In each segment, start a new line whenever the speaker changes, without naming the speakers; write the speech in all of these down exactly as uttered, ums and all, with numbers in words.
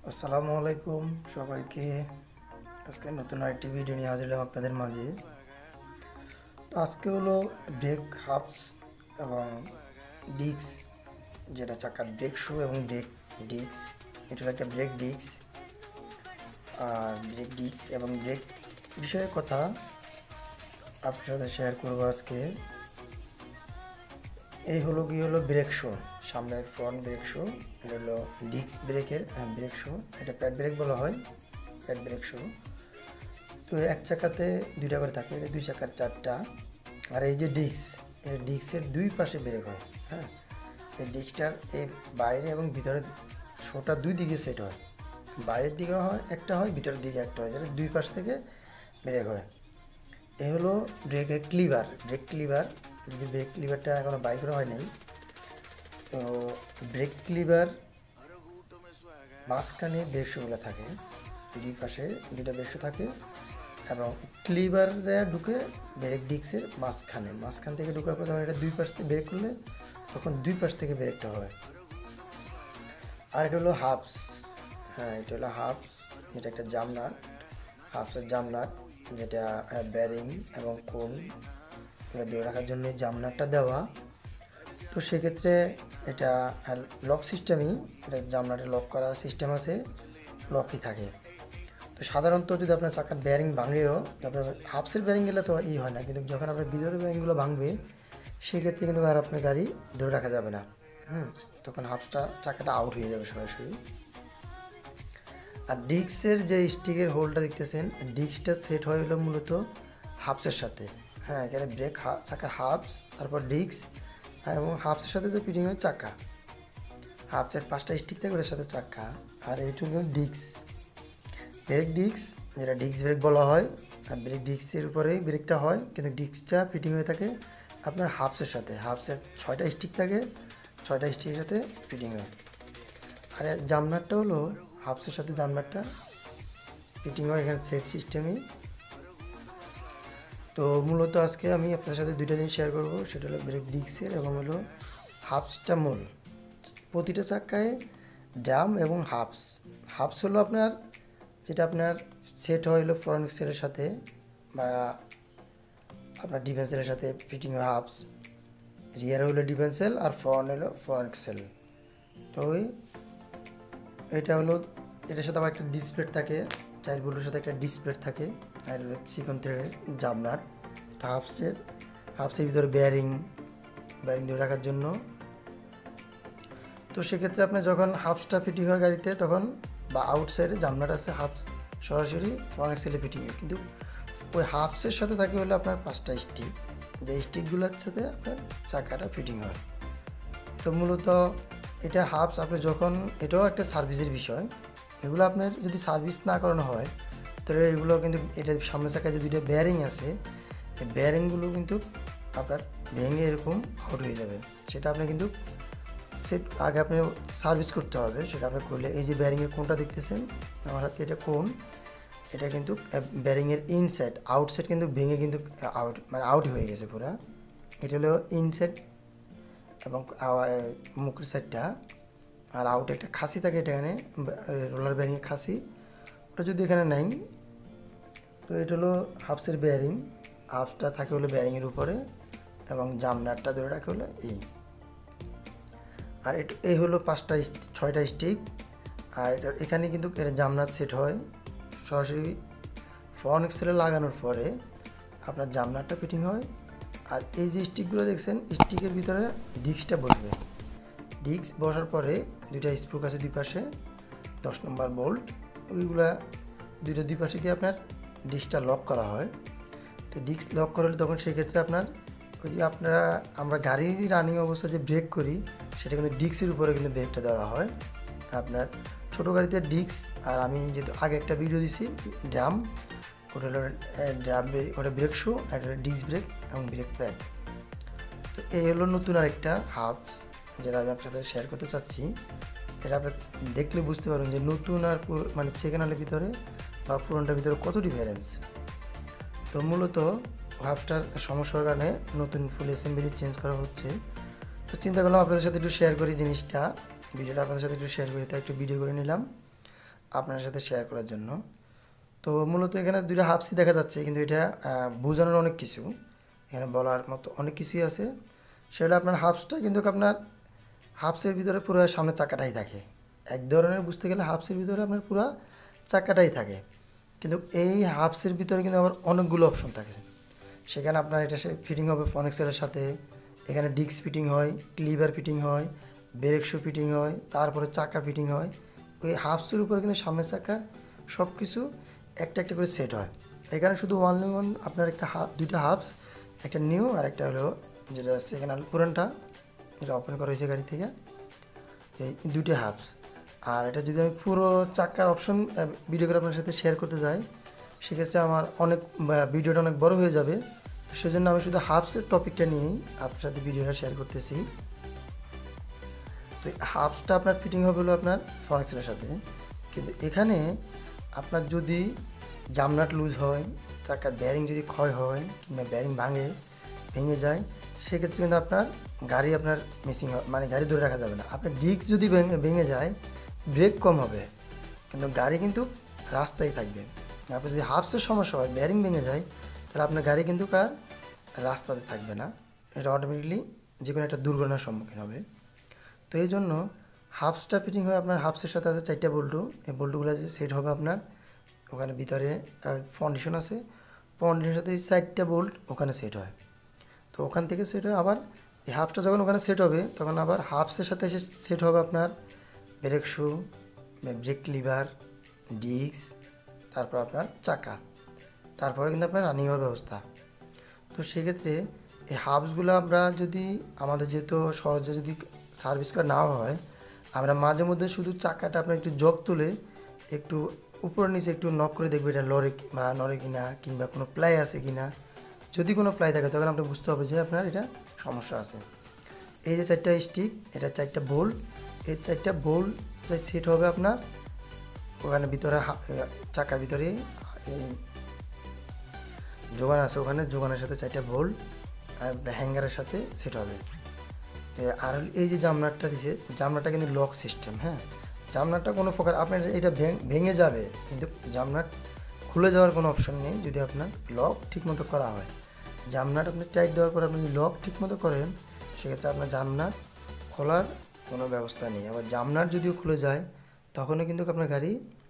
আসসালামু আলাইকুম সবাইকে। আজকে নতুন আরেকটি ভিডিও নিয়ে হাজির হলাম আপনাদের মাঝে। তো আজকে হলো ব্রেক হাবস এবং ডিস্ক, যেটা চাকার ব্রেক শু এবং ব্রেক ডিস্ক, এটা একটা ব্রেক ডিস্ক আর ব্রেক ডিস্ক এবং ব্রেক বিষয়ে কথা আপনার সাথে শেয়ার করবো আজকে। এই হলো কি হলো ব্রেক শু, সামনের ফ্রন্ট ব্রেক শু। এটা হলো ডিস্ক ব্রেকের ব্রেক শু, এটা প্যাড ব্রেক বলা হয়, প্যাড ব্রেক শু। তো এক চাকাতে দুইটা করে থাকে, এটা দুই চাকার চারটা। আর এই যে ডিস্ক, এই ডিস্কের দুই পাশে ব্রেক হয়। হ্যাঁ, এই ডিস্কটার এই বাইরে এবং ভিতরে শোটা দুই দিকে সেট হয়, বাইরের দিকে হয় একটা হয়, ভিতরের দিকে একটা হয়, যেটা দুই পাশ থেকে ব্রেক হয়। এই হলো ব্রেকের ক্লিভার, ব্রেক ক্লিভার। যদি ব্রেক ক্লিভারটা এখনও বাইর করা হয় নাই, তো ব্রেক ক্লিভার মাঝখানে ব্রেক শুগুলো থাকে, দুই পাশে দুইটা ব্রেক শু থাকে এবং ক্লিভার যায় ঢুকে ব্রেক ডিস্কের মাঝখানে, মাঝখান থেকে ঢুকার পর যখন এটা দুই পাশ থেকে ব্রেক করলে তখন দুই পাশ থেকে ব্রেকটা হয়। আর এটা হলো হাবস। হ্যাঁ, এটা হলো হাবস, এটা একটা জামনাট, হাবসের জামনাট, যেটা ব্যারিং এবং কোন এটা দিয়ে রাখার জন্য জামনাটটা দেওয়া। তো সেক্ষেত্রে এটা লক সিস্টেমই, এটা জামনাটে লক করা সিস্টেম আছে, লকই থাকে। তো সাধারণত যদি আপনার চাকার বেয়ারিং ভাঙেও, আপনার হাফসের বেয়ারিং গেলে তো ই হয় না, কিন্তু যখন আপনার ভিতরের বেয়ারিংগুলো ভাঙবে সেক্ষেত্রে কিন্তু আর আপনার গাড়ি ধরে রাখা যাবে না। হুম, তখন হাফসটা চাকাটা আউট হয়ে যাবে সরাসরি। আর ডিস্কের যে স্টিকের হোলটা দেখতেছেন, ডিস্কটা সেট হয়ে হলো মূলত হাফসের সাথে। হ্যাঁ, এখানে ব্রেক চাকার হাফস, তারপর ডিস্ক এবং হাফসের সাথে যে ফিটিং হয় চাকা, হাফসের পাঁচটা স্টিক থাকে ওটার সাথে চাকা। আর এইটুকু ডিস্ক, ব্রেক ডিস্ক, যেটা ডিস্ক ব্রেক বলা হয়। আর ব্রেক ডিস্কের উপরেই ব্রেকটা হয়, কিন্তু ডিস্কটা ফিটিং হয়ে থাকে আপনার হাফসের সাথে, হাফসের ছয়টা স্টিক থাকে, ছয়টা স্টিকের সাথে ফিটিং হয়। আর জামনারটা হলো হাফসের সাথে জামনারটা ফিটিং হয় এখানে থ্রেড সিস্টেমে। তো মূলত আজকে আমি আপনার সাথে দুইটা জিনিস শেয়ার করবো, সেটা হলো ব্রেক ডিস্কের এবং হলো হাফসটা মূল। প্রতিটা চাকায় ড্রাম এবং হাফস, হাফস হলো আপনার যেটা আপনার সেট হয় হলো ফ্রন্ট এক্সেলের সাথে বা আপনার ডিফেন্সেলের সাথে ফিটিং হয় হাফস। রিয়ার হলো ডিফেন্সেল আর ফ্রন্ট হলো ফ্রন্ট এক্সেল। তো ওই এটা হলো, এটার সাথে আবার একটা ডিসপ্লে থাকে, চাইল্ড বোল্টের সাথে একটা ডিসপ্লে থাকে। আর হলো চিকন থ্রেডের জামনাট হাফসের, হাফসের ভিতরে বেয়ারিং, বেয়ারিং ধরে রাখার জন্য। তো সেক্ষেত্রে আপনার যখন হাফসটা ফিটিং হয় গাড়িতে তখন বা আউটসাইডে জামনাট আছে, হাফস সরাসরি ফ্রন্ট এক্সেলে ফিটিং হয়, কিন্তু ওই হাফসের সাথে থাকে হলো আপনার পাঁচটা স্টিক, যে স্টিকগুলোর সাথে আপনার চাকাটা ফিটিং হয়। তো মূলত এটা হাফস আপনি যখন, এটাও একটা সার্ভিসের বিষয়, এগুলো আপনার যদি সার্ভিস না করানো হয় তাহলে এগুলো কিন্তু, এটা সামনে চাকায় যে দুইটা বেয়ারিং আছে, এই বেয়ারিংগুলো কিন্তু আপনার ভেঙে এরকম আউট হয়ে যাবে। সেটা আপনি কিন্তু সেট আগে আপনি সার্ভিস করতে হবে, সেটা আপনি করলে এই যে বেয়ারিংয়ের কোনটা দেখতেছেন আমার হাতে, এটা কোন, এটা কিন্তু বেয়ারিংয়ের ইনসাইড, আউটসাইড কিন্তু ভেঙে কিন্তু আউট, মানে আউট হয়ে গেছে পুরা। এটা হলো ইনসাইড এবং মুখের সাইডটা, আর আউটে একটা খাসি থাকে, এটা এখানে রোলার বেয়ারিংয়ের খাসি, ওটা যদি এখানে নাই। তো এটা হলো হাফসের বেয়ারিং, হাফসটা থাকে হলো বেয়ারিংয়ের উপরে এবং জামনারটা ধরে রাখে হলো এই। আর এটা এই হলো পাঁচটা ছয়টা স্টিক। আর এটা এখানে কিন্তু এটা জামনার সেট হয় সরাসরি ফ্রন্ট এক্সেলে লাগানোর পরে আপনার জামনারটা ফিটিং হয়। আর এই যে স্টিকগুলো দেখছেন, স্টিকের ভিতরে ডিস্কটা বসবে, ডিস্ক বসার পরে দুইটা স্প্রুক আছে দুই পাশে, দশ নম্বর বোল্ট, ওইগুলা দুইটা দুই পাশে দিয়ে আপনার ডিস্কটা লক করা হয়। তো ডিস্ক লক করলে তখন সেক্ষেত্রে আপনার ওই যে আপনারা আমরা গাড়ি রানিং অবস্থা যে ব্রেক করি সেটা কিন্তু ডিস্কের উপরে কিন্তু ব্রেকটা দেওয়া হয় আপনার ছোটো গাড়িতে ডিস্ক। আর আমি যেহেতু আগে একটা ভিডিও দিছি ড্রাম, ওটা হলো ড্রাম, ওটা ব্রেক শু, আর এটা হলো ডিস্ক ব্রেক এবং ব্রেক প্যাড। তো এই হলো নতুন আরেকটা হাবস যেটা আমি আপনার সাথে শেয়ার করতে চাচ্ছি। এটা আপনার দেখলে বুঝতে পারবেন যে নতুন আর মানে সেকেন্ড হ্যান্ডের ভিতরে বা পুরোনোটার ভিতরে কত ডিফারেন্স। তো মূলত হাবসটার সমস্যার কারণে নতুন ফুল অ্যাসেম্বলি চেঞ্জ করা হচ্ছে। তো চিন্তা করলাম আপনাদের সাথে একটু শেয়ার করি জিনিসটা, ভিডিওটা আপনাদের সাথে একটু শেয়ার করি, তাই একটু ভিডিও করে নিলাম। আপনার সাথে শেয়ার করার জন্য। তো মূলত এখানে দুইটা হাফসই দেখা যাচ্ছে, কিন্তু এটা বোঝানোর অনেক কিছু, এখানে বলার মতো অনেক কিছুই আছে। সেটা আপনার হাফসটা কিন্তু আপনার হাফসের ভিতরে পুরো সামনের চাকাটাই থাকে। এক ধরনের বুঝতে গেলে হাফসের ভিতরে আপনার পুরো চাকাটাই থাকে, কিন্তু এই হাফসের ভিতরে কিন্তু আবার অনেকগুলো অপশন থাকে। সেখানে আপনার এটা সে ফিটিং হবে ফনেক্সেলের সাথে, এখানে ডিস্ক ফিটিং হয়, ক্লিভার ফিটিং হয়, ব্রেক শু ফিটিং হয়, তারপরে চাকা ফিটিং হয়। ওই হাফসের উপরে কিন্তু সামনের চাকা সব কিছু একটা একটা করে সেট হয়। এখানে শুধু ওয়ান ওয়ান আপনার একটা হাফ, দুইটা হাফস, একটা নিউ আর একটা হলো যেটা সেকেন্ড হ্যান্ড পুরানটা, এটা ওপেন করা হয়েছে গাড়ি থেকে, এই দুইটা হাফস। আর এটা যদি আমি পুরো চাকার অপশন ভিডিও করে আপনার সাথে শেয়ার করতে যাই, সেক্ষেত্রে আমার অনেক ভিডিওটা অনেক বড় হয়ে যাবে। সেজন্য আমি শুধু হাফসের টপিকটা নিয়েই আপনার সাথে ভিডিওটা শেয়ার করতেছি। তো হাফসটা আপনার ফিটিং হবে হলো আপনার ফনেক্সেলের সাথে, কিন্তু এখানে আপনার যদি জামনাট লুজ হয়, চাকার ব্যারিং যদি ক্ষয় হয় কিংবা ব্যারিং ভাঙে ভেঙে যায়, সেক্ষেত্রে কিন্তু আপনার গাড়ি আপনার মিসিং মানে গাড়ি ধরে রাখা যাবে না। আপনার ডিস্ক যদি ভেঙে যায় ব্রেক কম হবে, কিন্তু গাড়ি কিন্তু রাস্তায় থাকবে। আপনার যদি হাফসের সমস্যা হয়, ব্যারিং ভেঙে যায়, তাহলে আপনার গাড়ি কিন্তু কার রাস্তাতে থাকবে না, এটা অটোমেটিকলি যে কোনো একটা দুর্ঘটনার সম্মুখীন হবে। তো এই জন্য হাফসটা ফিটিং হয় আপনার হাফসের সাথে আছে চারটা বল্টু, এই বল্টুগুলো যে সেট হবে আপনার ওখানে ভিতরে ফাউন্ডেশন আছে, ফাউন্ডেশনের সাথে চারটা বোল্ট ওখানে সেট হয়। তো ওখান থেকে সেট হয় আবার এই হাফসটা যখন ওখানে সেট হবে, তখন আবার হাফসের সাথে এসে সেট হবে আপনার brake shoe, brake lever, disc, তারপর আপনার চাকা, তারপরে কিন্তু আপনার রানিং হওয়ার ব্যবস্থা। তো সেক্ষেত্রে এই হাফসগুলো আমরা যদি আমাদের যেহেতু সহজে যদি সার্ভিস করা না হয়, আমরা মাঝে মধ্যে শুধু চাকাটা আপনার একটু জগ তুলে একটু উপর নিচে একটু নক করে দেখবে এটা লড়ে বা নড়ে কিনা, কিংবা কোনো প্লাই আছে কিনা। যদি কোনো প্লাই থাকে তখন আপনি বুঝতে হবে যে আপনার এটা সমস্যা আছে। এই যে চারটা স্টিক, এটা চারটা বোল্ট, এই চারটা বোল্ট যে সেট হবে আপনার ওখানে ভিতরে চাকার ভিতরে যোগান আছে, ওখানে যোগানের সাথে চারটা বোল্ট হ্যাঙ্গারের সাথে সেট হবে। আর এই যে জামনাটটা দিছে, জামনাটটা কিন্তু লক সিস্টেম। হ্যাঁ, জামনাটটা কোনো প্রকার আপনার এটা ভেঙে যাবে, কিন্তু জামনাট খুলে যাওয়ার কোনো অপশন নেই যদি আপনার লক ঠিকমতো করা হয়। জামনাট আপনি টাইট দেওয়ার পর আপনি যদি লক ঠিকমতো করেন, সেক্ষেত্রে আপনার জামনাট খোলার কোনো ব্যবস্থা নেই। আবার জামনাট যদিও খুলে যায়, তখনও কিন্তু আপনার গাড়ি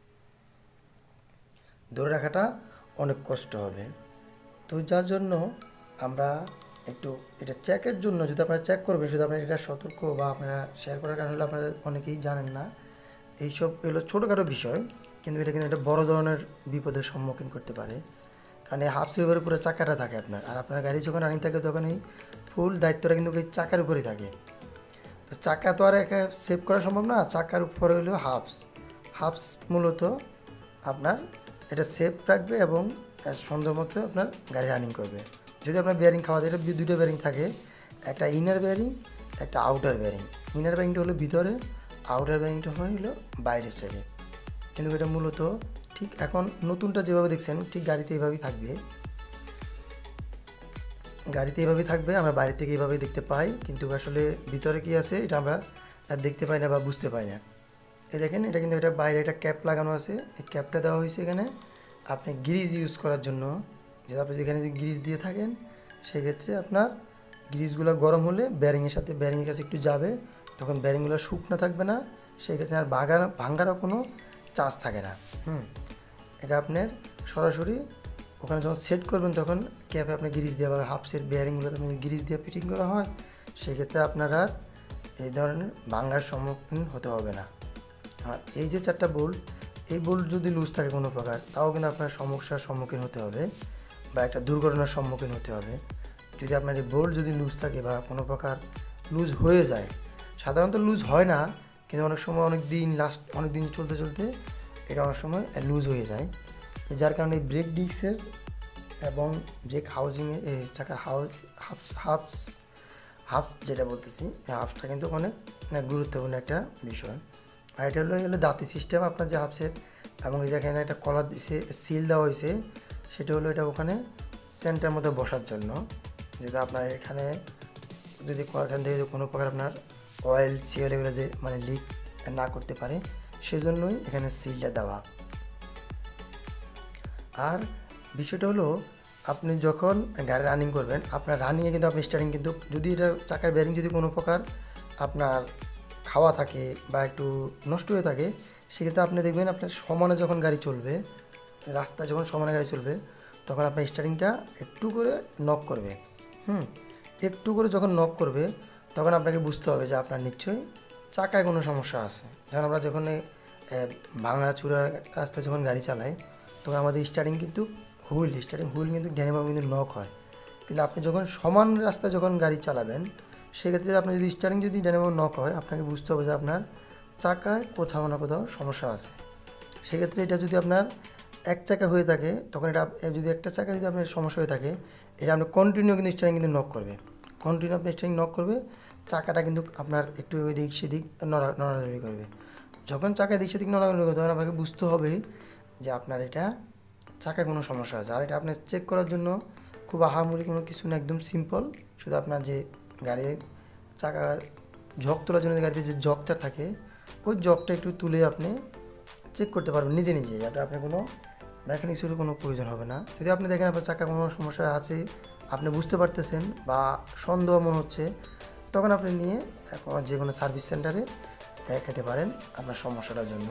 ধরে রাখাটা অনেক কষ্ট হবে। তো যার জন্য আমরা একটু এটা চেকের জন্য, যদি আপনারা চেক করবেন, শুধু আপনারা এটা সতর্ক বা আপনারা শেয়ার করার কারণ হলো আপনারা অনেকেই জানেন না এইসব, এগুলো ছোটোখাটো বিষয়, কিন্তু এটা কিন্তু একটা বড় ধরনের বিপদের সম্মুখীন করতে পারে। কারণ এই হাফ সিলভারের উপরে চাকাটা থাকে আপনার, আর আপনার গাড়ি যখন রানিং থাকে তখন এই ফুল দায়িত্বটা কিন্তু এই চাকার উপরেই থাকে। তো চাকা তো আর একা সেভ করা সম্ভব না, চাকার উপরে হলো হাফস। হাফস মূলত আপনার এটা সেফ রাখবে এবং সুন্দর মতো আপনার গাড়ি রানিং করবে। যদি আপনার বেয়ারিং খাওয়া যায়, এটা দুটো বেয়ারিং থাকে, একটা ইনার বেয়ারিং, একটা আউটার বেয়ারিং। ইনার বেয়ারিংটা হলো ভিতরে, আউটার বেয়ারিংটা হলো বাইরের সাইডে। কিন্তু এটা মূলত ঠিক এখন নতুনটা যেভাবে দেখছেন ঠিক গাড়িতে এইভাবেই থাকবে, গাড়িতে এইভাবেই থাকবে, আমরা বাইরে থেকে এইভাবেই দেখতে পাই, কিন্তু আসলে ভিতরে কি আছে এটা আমরা আর দেখতে পাই না বা বুঝতে পাই না। এই দেখেন, এটা কিন্তু এটা বাইরে একটা ক্যাপ লাগানো আছে, এই ক্যাপটা দেওয়া হয়েছে এখানে আপনি গ্রিজ ইউজ করার জন্য। যদি আপনি যেখানে যদি গ্রিজ দিয়ে থাকেন, সেক্ষেত্রে আপনার গ্রিজগুলো গরম হলে ব্যারিংয়ের সাথে ব্যারিংয়ের কাছে একটু যাবে, তখন ব্যারিংগুলো শুকনো থাকবে না, সেক্ষেত্রে আর ভাঙার ভাঙারও কোনো চান্স থাকে না। হুম এটা আপনার সরাসরি ওখানে যখন সেট করবেন, তখন ক্যাপে আপনার গ্রিজ দেওয়া হবে, হাফসের বেয়ারিংগুলো আপনি গ্রিজ দিয়ে ফিটিং করা হয়, সেক্ষেত্রে আপনার আর এই ধরনের ভাঙার সম্মুখীন হতে হবে না। আর এই যে চারটা বোল্ট, এই বোল্ট যদি লুজ থাকে কোনো প্রকার, তাও কিন্তু আপনার সমস্যার সম্মুখীন হতে হবে বা একটা দুর্ঘটনার সম্মুখীন হতে হবে। যদি আপনার এই বোল্ট যদি লুজ থাকে বা কোনো প্রকার লুজ হয়ে যায়, সাধারণত লুজ হয় না, কিন্তু অনেক সময় অনেক দিন লাস্ট অনেক দিন চলতে চলতে এটা অনেক সময় লুজ হয়ে যায়, যার কারণে ব্রেক ডিস্কের এবং ব্রেক হাউজিংয়ের এই চাকার হাউস হাফস হাফস হাফ যেটা বলতেছি, এই হাফসটা কিন্তু অনেক গুরুত্বপূর্ণ একটা বিষয়। আর এটা হলো হলো দাঁতি সিস্টেম আপনার যে হাফসের, এবং এই যেখানে একটা কলার দিছে সিল দেওয়া হয়েছে, সেটা হলো এটা ওখানে সেন্টার মধ্যে বসার জন্য। যদি আপনার এখানে যদি এখান থেকে কোনো প্রকার আপনার অয়েল সিএল এগুলো যে মানে লিক না করতে পারে, সেজন্যই এখানে সিলটা দেওয়া। আর বিষয়টা হলো আপনি যখন গাড়ি রানিং করবেন, আপনার রানিংয়ে কিন্তু আপনি স্টারিং কিন্তু যদি এটা চাকার বেরিং যদি কোনো প্রকার আপনার খাওয়া থাকে বা একটু নষ্ট হয়ে থাকে, সেক্ষেত্রে আপনি দেখবেন আপনার সমানে যখন গাড়ি চলবে, রাস্তায় যখন সমানে গাড়ি চলবে, তখন আপনার স্টারিংটা একটু করে নক করবে। হুম একটু করে যখন নক করবে, তখন আপনাকে বুঝতে হবে যে আপনার নিশ্চয়ই চাকায় কোনো সমস্যা আছে। যখন আমরা যখন ভাঙা চূড়ার রাস্তায় যখন গাড়ি চালাই, তখন আমাদের স্টারিং কিন্তু হুইল স্টারিং হুইল কিন্তু ডানে বামে কিন্তু নক হয়। কিন্তু আপনি যখন সমান রাস্তায় যখন গাড়ি চালাবেন, সেক্ষেত্রে আপনার যদি স্টারিং যদি ডানে বামে নক হয়, আপনাকে বুঝতে হবে যে আপনার চাকায় কোথাও না কোথাও সমস্যা আছে। সেক্ষেত্রে এটা যদি আপনার এক চাকা হয়ে থাকে, তখন এটা যদি একটা চাকা যদি আপনার সমস্যা হয়ে থাকে, এটা আপনার কন্টিনিউ কিন্তু স্টারিং কিন্তু নক করবে, কন্টিনিউ আপনার স্টারিং নক করবে, চাকাটা কিন্তু আপনার একটু এদিক সেদিক নড়া নড়ানড়ি করবে। যখন চাকা এদিক সেদিক নড়ানড়ি করবে, তখন আপনাকে বুঝতে হবে যে আপনার এটা চাকায় কোনো সমস্যা আছে। আর এটা আপনার চেক করার জন্য খুব আহামরি কোনো কিছু না, একদম সিম্পল। শুধু আপনার যে গাড়ির চাকা ঝক তোলার জন্য গাড়িতে যে জকটা থাকে, ওই জকটা একটু তুলে আপনি চেক করতে পারবেন নিজে নিজে। এটা আপনার কোনো মেকানিক্সেরও কোনো প্রয়োজন হবে না। যদি আপনি দেখেন আপনার চাকা কোনো সমস্যা আছে, আপনি বুঝতে পারতেছেন বা সন্দেহ মনে হচ্ছে, তখন আপনি নিয়ে যে কোনো সার্ভিস সেন্টারে দেখাতে পারেন আপনার সমস্যাটার জন্য।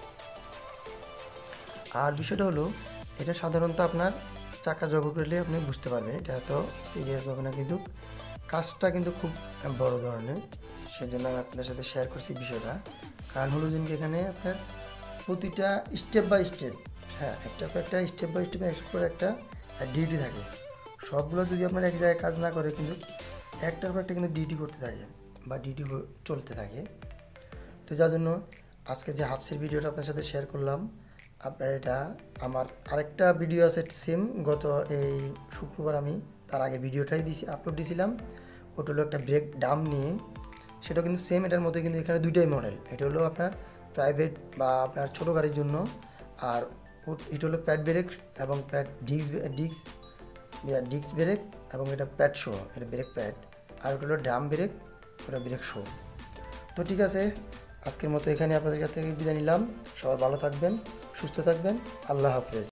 আর বিষয়টা হলো, এটা সাধারণত আপনার চাকা জগ করলে আপনি বুঝতে পারবেন, এটা এত সিরিয়াস হবে না, কিন্তু কাজটা কিন্তু খুব বড় ধরনের। সেজন্য আমি আপনাদের সাথে শেয়ার করছি বিষয়টা। কারণ হলো যে এখানে আপনার প্রতিটা স্টেপ বাই স্টেপ, হ্যাঁ একটা পর একটা স্টেপ বাই স্টেপে একটার পর একটা ডিউটি থাকে। সবগুলো যদি আপনার এক জায়গায় কাজ না করে, কিন্তু একটার পর একটা কিন্তু ডিউটি করতে থাকে বা ডিউটি চলতে থাকে। তো যার জন্য আজকে যে হাফসের ভিডিওটা আপনার সাথে শেয়ার করলাম, আপনার এটা আমার আরেকটা ভিডিও আছে সেম, গত এই শুক্রবার আমি তার আগে ভিডিওটাই দিয়েছি আপলোড দিয়েছিলাম। ওটা হলো একটা ব্রেক ডাম নিয়ে, সেটা কিন্তু সেম এটার মধ্যে, কিন্তু এখানে দুইটাই মডেল। এটা হলো আপনার প্রাইভেট বা আপনার ছোটো গাড়ির জন্য, আর এটা হলো প্যাড ব্রেক এবং pad disc disc disc brake, এবং এটা প্যাড শো, এটা ব্রেক প্যাড। আর ওটা হলো ড্রাম ব্রেক, ওটা ব্রেক শো। তো ঠিক আছে, আজকের মতো এখানে আপনাদের কাছ থেকে বিদায় নিলাম। সবাই ভালো থাকবেন, সুস্থ থাকবেন, আল্লাহ হাফেজ।